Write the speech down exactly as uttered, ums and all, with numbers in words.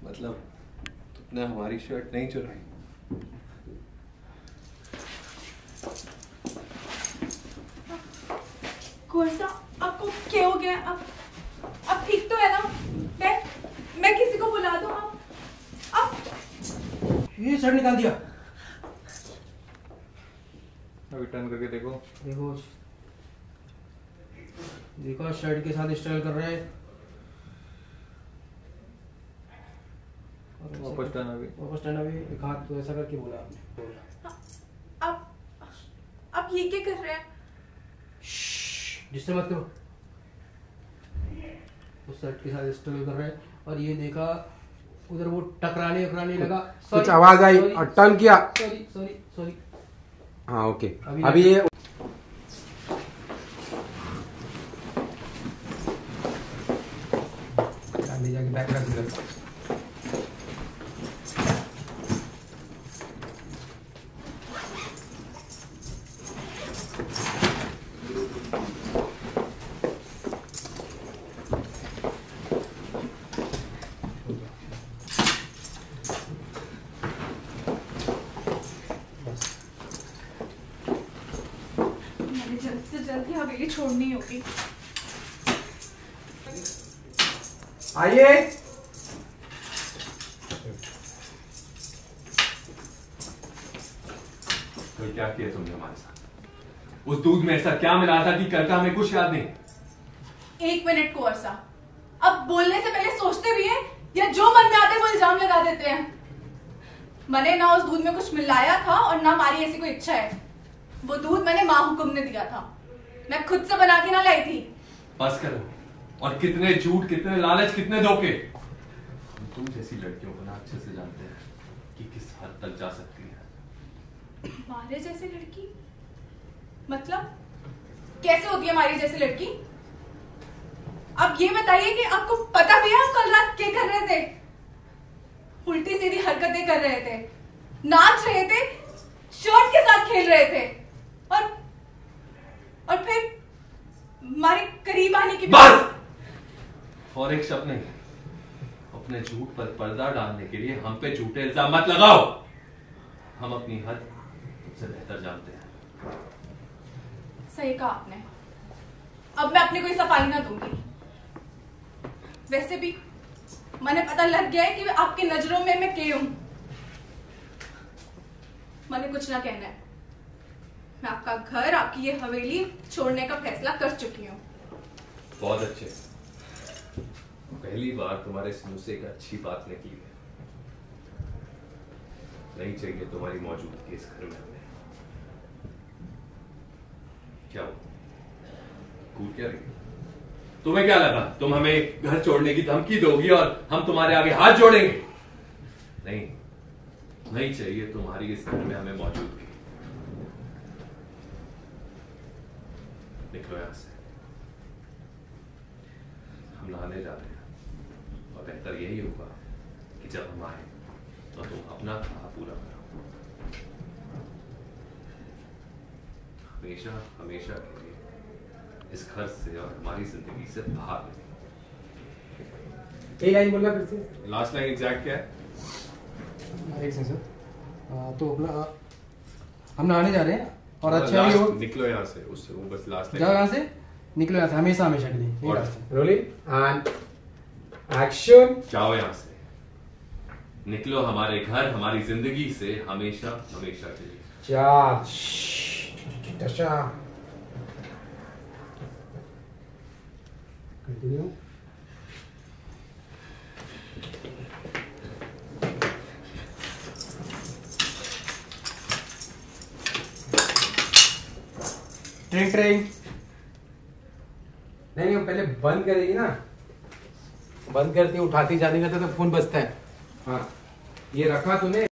मतलब तुमने हमारी शर्ट नहीं चुराई? कोर्सा, आपको क्या हो गया? आप आप ठीक तो है ना? मैं मैं किसी को बुला दूं? आप आप ये शर्ट निकाल दिया। अभी टर्न करके देखो। देखो देखो शर्ट के साथ स्टाइल कर रहे हैं। वापस टर्न अभी वापस टर्न अभी एक हाथ तो ऐसा करके बोला आपने। बोला आप आप ये क्या कर रहे हैं? डिस्टर्ब मत करो। उस शर्ट के साथ स्टाइल कर रहे हैं और ये देखा उधर वो टकराने टकराने लगा। कुछ आवाज आई और टर्न किया। Sorry sorry sorry. हाँ ओके। अभी, अभी ये ले जाके बैक रख दे। जल्द से जल्द ये हवेली छोड़नी होगी। आइए। तो क्या किया तुमने हमारे साथ? उस दूध में ऐसा क्या मिला था कि कल का हमें कुछ याद नहीं? एक मिनट कोर्सा, अब बोलने से पहले सोचते भी हैं या जो मन में आते हैं वो इल्जाम लगा देते हैं? मैंने ना उस दूध में कुछ मिलाया था और ना हमारी ऐसी कोई इच्छा है। वो दूध मैंने माँ हुकुम ने दिया था, मैं खुद से बना के ना लाई थी। बस करो। और कितने झूठ, कितने लालच, कितने धोखे। हम तुम जैसी लड़कियों को ना अच्छे से जानते हैं कि किस हद तक जा सकती है। हमारे जैसी लड़की मतलब कैसे होती है हमारी जैसी लड़की? अब ये बताइए कि आपको पता भी है आप कल रात क्या कर रहे थे? उल्टी सीधी हरकतें कर रहे थे, नाच रहे थे, शर्ट के साथ खेल रहे थे और और फिर हमारे करीब आने की बस! और एक शब्द नहीं। अपने झूठ पर पर्दा डालने के लिए हम पे झूठे इल्जाम मत लगाओ। हम अपनी हद तुमसे बेहतर जानते हैं। सही कहा आपने। अब मैं अपनी कोई सफाई ना दूंगी। वैसे भी मैंने पता लग गया है कि आपकी नजरों में मैं के हूं। मैंने कुछ ना कहना है। मैं आपका घर, आपकी ये हवेली छोड़ने का फैसला कर चुकी हूँ। बहुत अच्छे। पहली बार तुम्हारे मुंह से एक अच्छी बात निकली है। नहीं चाहिए तुम्हारी मौजूदगी इस घर में हमें। क्या हो? कूद क्या रही? तुम्हें क्या लगा तुम हमें घर छोड़ने की धमकी दोगी और हम तुम्हारे आगे हाथ जोड़ेंगे? नहीं, नहीं चाहिए तुम्हारी इस घर में हमें मौजूदगी। निकलो यहां से। हम नहाने जा रहे हैं और बेहतर यही होगा कि जब हम आए तो तुम अपना कहा पूरा करो। हमेशा हमेशा के लिए इस घर से और हमारी जिंदगी से बाहर नहीं। ये लाइन बोलना फिर से। लास्ट लाइन एग्जैक्ट क्या है? एक सेकंड सर। आ, तो अपना हम नहाने जा रहे हैं और अच्छा ही हो। निकलो यहाँ से। उससे वो बस लास्ट जाओ यहाँ से, निकलो यहाँ से हमेशा हमेशा के लिए। और रोलिंग एंड एक्शन। जाओ यहाँ से। निकलो हमारे घर, हमारी जिंदगी से हमेशा हमेशा के लिए। चार दशा कंटिन्यू। ट्रेन ट्रेन नहीं नहीं, पहले बंद करेगी ना। बंद करती उठाती जाने का तो फोन बजता है। हाँ ये रखा तूने।